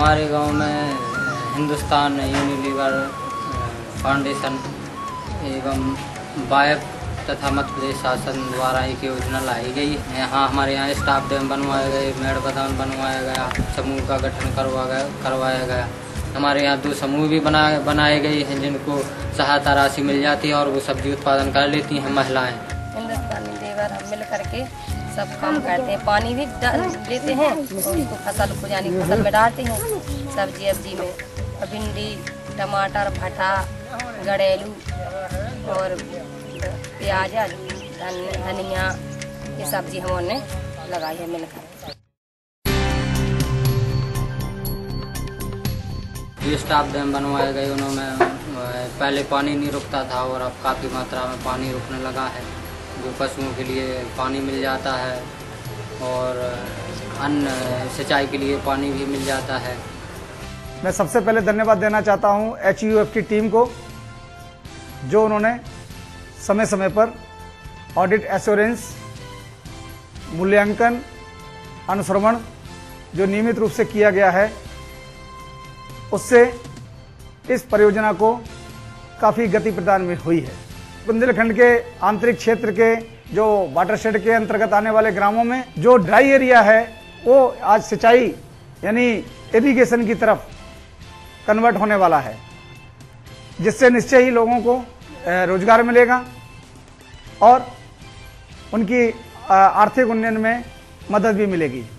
हमारे गांव में हिंदुस्तान यूनिलीवर फाउंडेशन एवं वायप तथा मध्य प्रदेश शासन द्वारा एक योजना लाई गई है। यहाँ हमारे यहाँ स्टाफ डैम बनवाए गए, मेड़ बदान बनवाया गया, समूह का गठन करवाया गया। हमारे यहाँ 2 समूह भी बनाए गए हैं जिनको सहायता राशि मिल जाती है और वो सब्जी उत्पादन कर लेती हैं महिलाएं। हिंदुस्तानी लेबर हम मिल करके सब काम करते हैं, पानी भी डाल देते हैं और उसको फसल को यानी फसल में डालते हैं। सब्जी में भिंडी, टमाटर, भटा, गड़ेलू और प्याज, धनिया ये सब्जी हमने लगाई है मिलकर। ये स्टाफ डैम बनवाए गए, उन्होंने पहले पानी नहीं रुकता था और अब काफ़ी मात्रा में पानी रुकने लगा है, जो पशुओं के लिए पानी मिल जाता है और अन्य सिंचाई के लिए पानी भी मिल जाता है। मैं सबसे पहले धन्यवाद देना चाहता हूं HUF की टीम को, जो उन्होंने समय समय पर ऑडिट एश्योरेंस, मूल्यांकन, अनुश्रवण जो नियमित रूप से किया गया है, उससे इस परियोजना को काफ़ी गति प्रदान हुई है। बुंदेलखंड के आंतरिक क्षेत्र के जो वाटरशेड के अंतर्गत आने वाले ग्रामों में जो ड्राई एरिया है वो आज सिंचाई यानी इरिगेशन की तरफ कन्वर्ट होने वाला है, जिससे निश्चय ही लोगों को रोजगार मिलेगा और उनकी आर्थिक उन्नयन में मदद भी मिलेगी।